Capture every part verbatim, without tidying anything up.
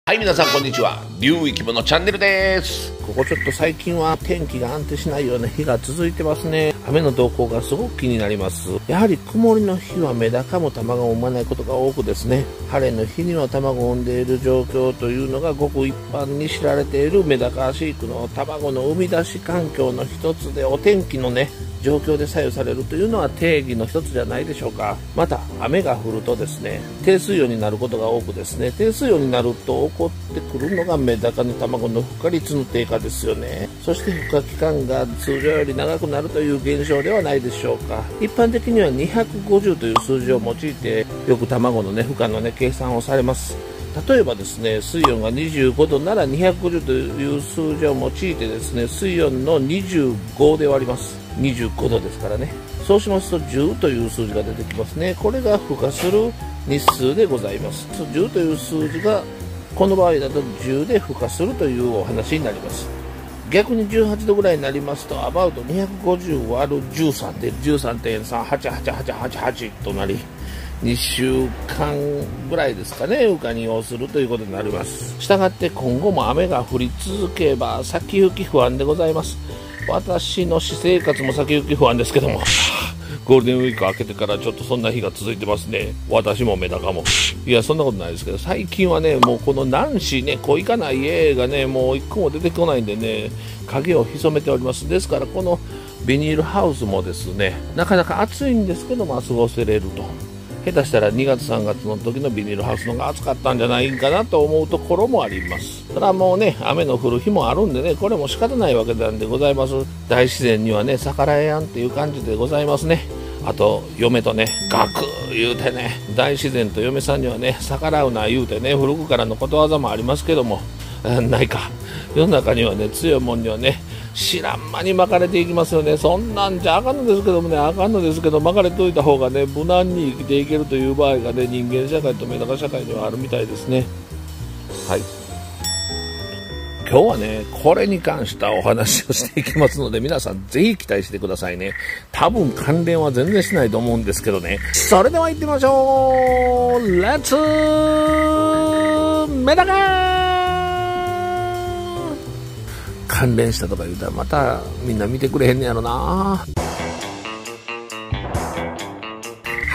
はい、皆さんこんにちは。龍生き物チャンネルです。 ここちょっと最近は天気が安定しないような日が続いてますね。雨の動向がすごく気になります。やはり曇りの日はメダカも卵を産まないことが多くですね、晴れの日には卵を産んでいる状況というのがごく一般に知られているメダカ飼育の卵の生み出し環境の一つで、お天気のね状況で左右されるというのは定義の一つじゃないでしょうか。また雨が降るとですね、低水温になることが多くですね、低水温になると起こってくるのがメダカの卵の孵化率の低下ですよね。そして孵化期間が通常より長くなるという現象ではないでしょうか。一般的にはにひゃくごじゅうという数字を用いてよく卵のね孵化のね計算をされます。例えばですね、水温がにじゅうごどならにひゃくごじゅうという数字を用いてですね、水温のにじゅうごで割ります。にじゅうごどですからね。そうしますとじゅうという数字が出てきますね。これが孵化する日数でございます。じゅうという数字がこの場合だとじゅうで孵化するというお話になります。逆にじゅうはちどぐらいになりますと、アバウトにひゃくごじゅう割るじゅうさんで じゅうさんてんさんはちはちはちはちはち となり、にしゅうかんぐらいですかね、孵化に要するということになります。したがって今後も雨が降り続けば先行き不安でございます。私の私生活も先行き不安ですけども、ゴールデンウィーク明けてからちょっとそんな日が続いてますね。私もメダカも。いや、そんなことないですけど、最近はね、もうこのナンシーね、小イカな家がね、もう一個も出てこないんでね、影を潜めております。ですからこのビニールハウスもですね、なかなか暑いんですけど、まあ過ごせれると。下手したらにがつさんがつの時のビニールハウスの方が暑かったんじゃないかなと思うところもあります。ただもうね、雨の降る日もあるんでね、これも仕方ないわけなんでございます。大自然にはね、逆らえやんっていう感じでございますね。あと嫁とねガクー言うてね、大自然と嫁さんにはね逆らうな言うてね、古くからのことわざもありますけども、ないか、世の中にはね強いもんにはね知らん間に巻かれていきますよね。そんなんじゃあかんのですけどもね、あかんのですけど巻かれておいた方がね無難に生きていけるという場合がね、人間社会とメダカ社会にはあるみたいですね。はい、今日はねこれに関したお話をしていきますので、皆さんぜひ期待してくださいね。多分関連は全然しないと思うんですけどね。それでは行ってみましょう。レッツメダカ。関連したとか言うたらまたみんな見てくれへんねやろな。はい、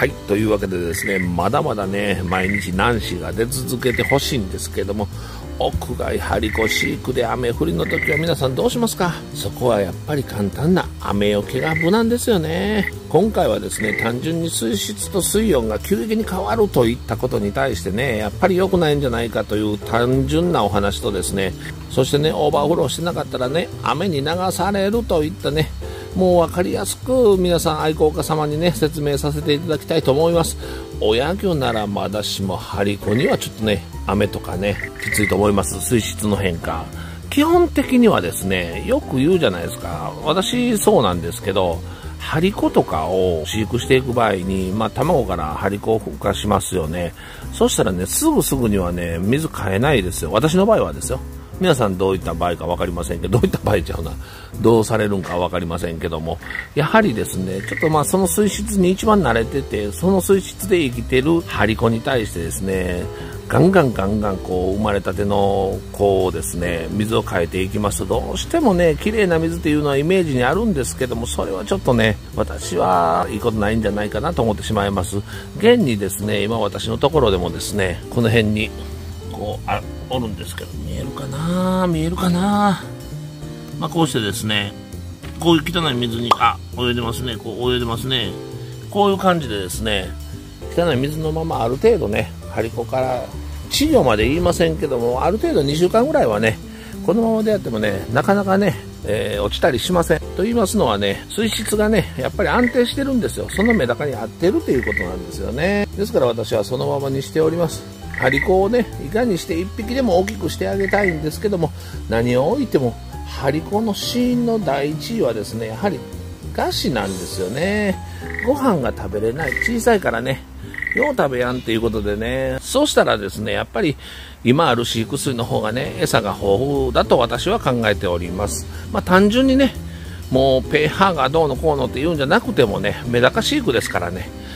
というわけでですね、まだまだね毎日ナンシーが出続けてほしいんですけども、屋外張り子飼育で雨降りの時は皆さんどうしますか。そこはやっぱり簡単な雨よけが無難ですよね。今回はですね、単純に水質と水温が急激に変わるといったことに対してね、やっぱり良くないんじゃないかという単純なお話とですね、そしてねオーバーフローしてなかったらね雨に流されるといったね、もう分かりやすく皆さん愛好家様にね説明させていただきたいと思います。親魚ならまだしも張り子にはちょっとね雨とかねきついと思います。水質の変化、基本的にはですね、よく言うじゃないですか。私そうなんですけど、張り子とかを飼育していく場合に、まあ、卵から張り子を孵化しますよね。そしたらねすぐすぐにはね水変えないですよ。私の場合はですよ。皆さんどういった場合か分かりませんけど、どういった場合ちゃうな、どうされるんか分かりませんけども、やはりですねちょっとまあその水質に一番慣れてて、その水質で生きてる張り子に対してですね、ガンガンガンガンこう生まれたての子をですね水を変えていきますと、どうしてもね綺麗な水っていうのはイメージにあるんですけども、それはちょっとね私はいいことないんじゃないかなと思ってしまいます。現にですね今私のところでもですねこの辺にこうあおるんですけど、見えるかな見えるかな、まあ、こうしてですねこういう汚い水にあ泳いでますね、こう泳いでますね。こういう感じでですね汚い水のままある程度ね張り子から稚魚まで言いませんけども、ある程度にしゅうかんぐらいはねこのままでやってもねなかなかね、えー、落ちたりしません。と言いますのはね、水質がねやっぱり安定してるんですよ。そのメダカに合ってるということなんですよね。ですから私はそのままにしております。張り子をねいかにしていっぴきでも大きくしてあげたいんですけども、何を置いても張り子の死因の第一位はですねやはり餓死なんですよね。ご飯が食べれない、小さいからねよう食べやんっていうことでね、そうしたらですねやっぱり今ある飼育水の方がね餌が豊富だと私は考えております。まあ単純にねもう pH がどうのこうのって言うんじゃなくてもね、メダカ飼育ですからね、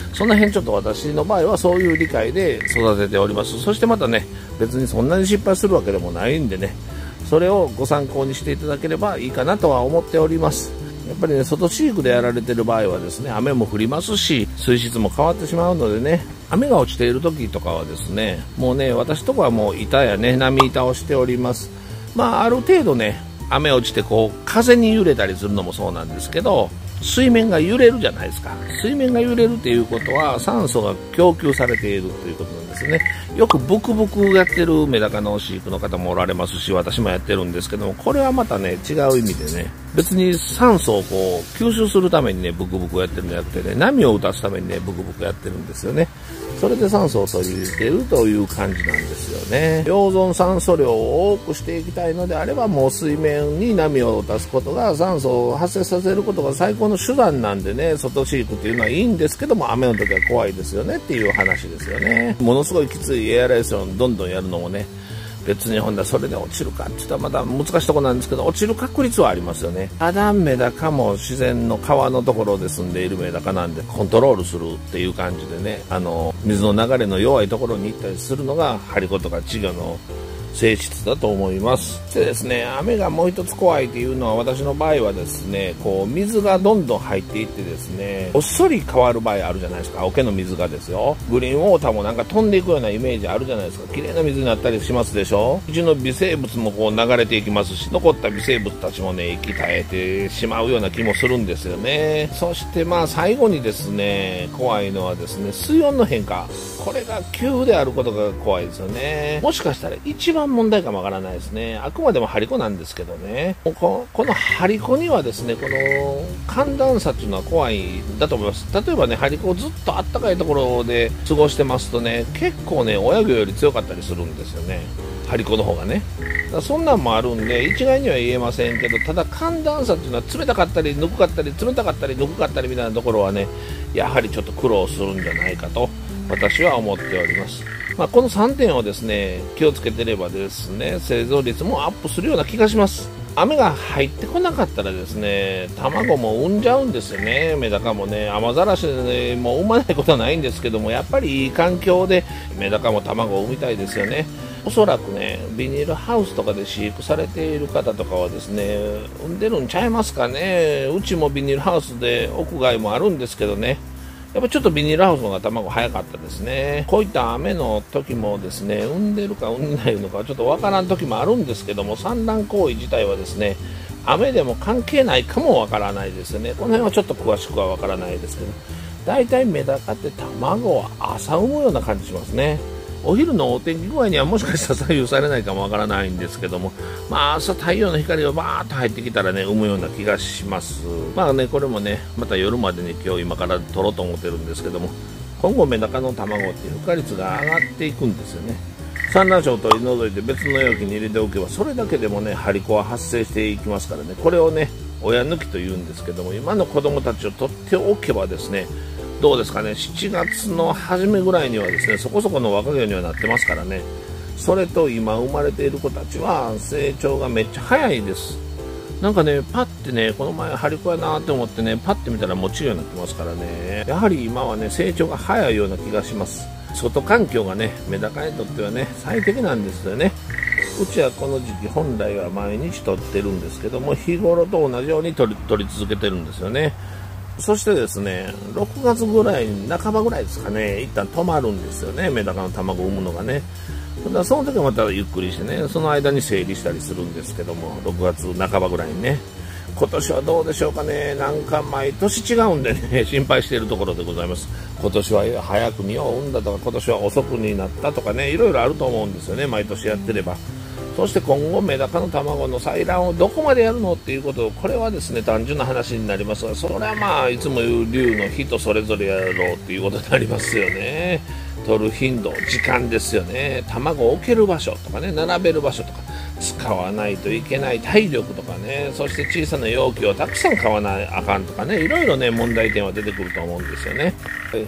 その辺ちょっと私の場合はそういう理解で育てております。そしてまたね、別にそんなに失敗するわけでもないんでね、それをご参考にしていただければいいかなとは思っております。やっぱりね、外飼育でやられてる場合はですね、雨も降りますし、水質も変わってしまうのでね、雨が落ちている時とかはですね、もうね、私とかはもう板やね、波板をしております。まあ、ある程度ね、雨落ちてこう、風に揺れたりするのもそうなんですけど、水面が揺れるじゃないですか。水面が揺れるっていうことは酸素が供給されているということなんですね。よくブクブクやってるメダカの飼育の方もおられますし、私もやってるんですけども、これはまたね、違う意味でね、別に酸素をこう吸収するためにね、ブクブクやってるんじゃなくてね、波を打たすためにね、ブクブクやってるんですよね。それで酸素を取り入れているという感じなんですよね。溶存酸素量を多くしていきたいのであれば、もう水面に波を出すことが、酸素を発生させることが最高の手段なんでね、外飼育っていうのはいいんですけども、雨の時は怖いですよねっていう話ですよね。ものすごいきついエアレーションどんどんやるのもね、別にほんだそれで落ちるかって言ったらまだ難しいところなんですけど、落ちる確率はありますよね。ただメダカも自然の川のところで住んでいるメダカなんで、コントロールするっていう感じでね、あの水の流れの弱いところに行ったりするのがハリコとか稚魚の性質だと思います。でですね、雨がもう一つ怖いっていうのは、私の場合はですね、こう水がどんどん入っていってですね、おっそり変わる場合あるじゃないですか。桶の水がですよ、グリーンウォーターもなんか飛んでいくようなイメージあるじゃないですか。綺麗な水になったりしますでしょ。うちの微生物もこう流れていきますし、残った微生物たちもね、息絶えてしまうような気もするんですよね。そしてまあ最後にですね、怖いのはですね、水温の変化、これが急であることが怖いですよね。もしかしたら一番問題かもわからないですね。あくまでもハリコなんですけどね、このハリコにはですね、この寒暖差っていうのは怖いんだと思います。例えばね、ハリコをずっとあったかいところで過ごしてますとね、結構ね、親魚より強かったりするんですよね、ハリコの方がね。だからそんなんもあるんで、一概には言えませんけど、ただ寒暖差っていうのは冷たかったりぬくかったり冷たかったりぬくかったりみたいなところはね、やはりちょっと苦労するんじゃないかと私は思っております。まあ、このさんてんをですね、気をつけてればですね、生存率もアップするような気がします。雨が入ってこなかったらですね、卵も産んじゃうんですよね。メダカもね、雨ざらしでも産まないことはないんですけども、やっぱりいい環境でメダカも卵を産みたいですよね。おそらくね、ビニールハウスとかで飼育されている方とかはですね、産んでるんちゃいますかね。うちもビニールハウスで屋外もあるんですけどね、やっぱちょっとビニールハウスの方が卵早かったですね。こういった雨の時もですね、産んでるか産んでないのかちょっとわからん時もあるんですけども、産卵行為自体はですね、雨でも関係ないかもわからないですよね。この辺はちょっと詳しくはわからないですけど、だいたいメダカって卵は朝産むような感じしますね。お昼のお天気具合にはもしかしたら左右されないかもわからないんですけども、まあ朝太陽の光がバーッと入ってきたらね、産むような気がします。まあね、これもね、また夜までに今日今から取ろうと思ってるんですけども、今後メダカの卵っていう孵化率が上がっていくんですよね。産卵床を取り除いて別の容器に入れておけば、それだけでもね、ハリコは発生していきますからね、これをね、親抜きというんですけども、今の子供たちを取っておけばですね、どうですかね、しちがつの初めぐらいにはですね、そこそこの若魚にはなってますからね。それと今生まれている子たちは成長がめっちゃ早いです。なんかね、パッてね、この前ハリコやなって思ってね、パッて見たらもちろんなってますからね、やはり今はね、成長が早いような気がします。外環境がね、メダカにとってはね、最適なんですよね。うちはこの時期本来は毎日取ってるんですけども、日頃と同じように取り、取り続けてるんですよね。そしてですね、ろくがつぐらい、半ばぐらいですかね、一旦止まるんですよね、メダカの卵を産むのがね。だからその時はまたゆっくりしてね、その間に整理したりするんですけども、ろくがつなかばぐらいにね。今年はどうでしょうかね、なんか毎年違うんでね、心配しているところでございます。今年は早く実を産んだとか、今年は遅くになったとかね、いろいろあると思うんですよね、毎年やってれば。そして今後メダカの卵の採卵をどこまでやるのっていうことを、これはですね単純な話になりますが、それはまあいつも言う竜の人それぞれやろうっていうことになりますよね。取る頻度、時間ですよね。卵を置ける場所とかね、並べる場所とか、使わないといけない体力とかね、そして小さな容器をたくさん買わないあかんとかね、いろいろね問題点は出てくると思うんですよね。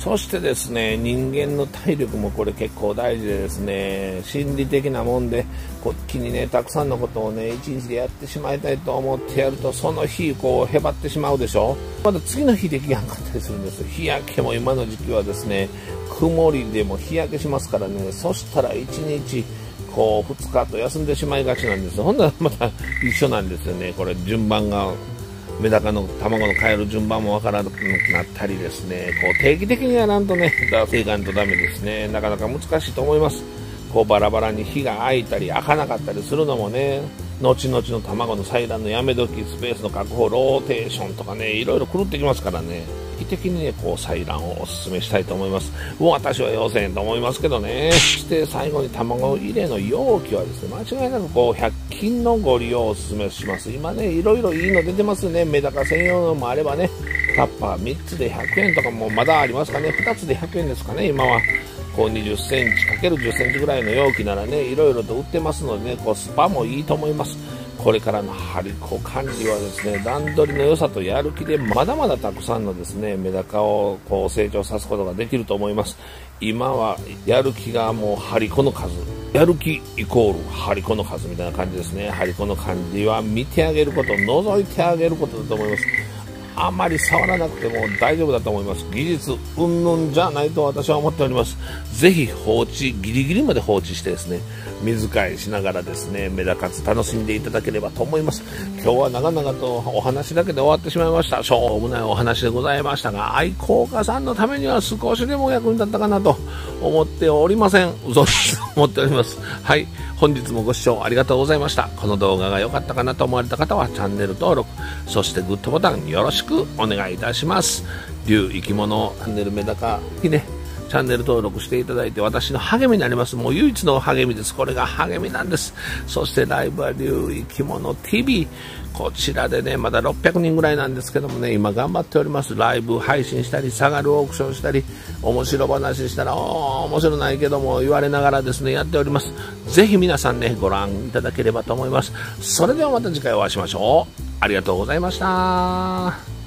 そしてですね、人間の体力もこれ結構大事でですね、心理的なもんで、こっちにね、たくさんのことをね、一日でやってしまいたいと思ってやると、その日、こう、へばってしまうでしょ。まだ次の日できやんかったりするんですよ。日焼けも今の時期はですね、曇りでも日焼けしますからね、そしたらいちにち、こう、ふつかと休んでしまいがちなんですよ。ほんならまた一緒なんですよね。これ、順番が。メダカの卵の変える順番もわからなくなったりですね、こう定期的にやらんとね、出していかんとダメですね。なかなか難しいと思います。こうバラバラに火が開いたり開かなかったりするのもね、後々の卵の採卵のやめ時、スペースの確保、ローテーションとかね、いろいろ狂ってきますからね、定期的にね、こう採卵をお勧めしたいと思います。もう私は要せんと思いますけどね。そして最後に卵入れの容器はですね、間違いなくこうひゃく均のご利用をお勧めします。今ね、いろいろいいの出てますね。メダカ専用のもあればね、タッパーみっつでひゃくえんとかもまだありますかね。ふたつでひゃくえんですかね、今は。こうにじゅっセンチかけるじゅっセンチぐらいの容器ならね、いろいろと売ってますのでね、こうスパもいいと思います。これからの張り子管理はですね、段取りの良さとやる気でまだまだたくさんのですね、メダカをこう成長さすことができると思います。今はやる気がもう張り子の数、やる気イコール張り子の数みたいな感じですね。張り子の管理は見てあげること、覗いてあげることだと思います。あまり触らなくても大丈夫だと思います。技術云々じゃないと私は思っております。ぜひ放置、ギリギリまで放置してですね、水替えしながらですね、メダカツ楽しんでいただければと思います。今日は長々とお話だけで終わってしまいました。しょうもないお話でございましたが、愛好家さんのためには少しでも役に立ったかなと思っておりません。嘘です。思っております。はい。本日もご視聴ありがとうございました。この動画が良かったかなと思われた方はチャンネル登録、そしてグッドボタンよろしくお願いいたします。龍生き物チャンネルメダカにね、チャンネル登録していただいて私の励みになります。もう唯一の励みです。これが励みなんです。そしてライブは龍生き物 ティーブイ、 こちらでね、まだろっぴゃくにんぐらいなんですけどもね、今頑張っております。ライブ配信したり、下がるオークションしたり、面白話したら、おー、面白ないけども言われながらですね、やっております。ぜひ皆さんね、ご覧いただければと思います。それではまた次回お会いしましょう。ありがとうございました。